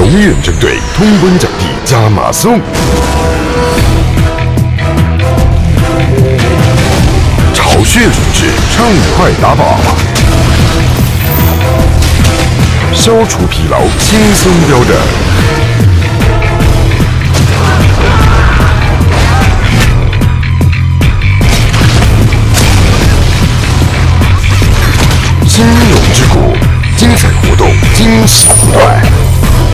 永远针对通关奖励加码送。巢穴乳质畅快打宝，消除疲劳轻松标准。金融之谷，精彩活动，惊喜不断。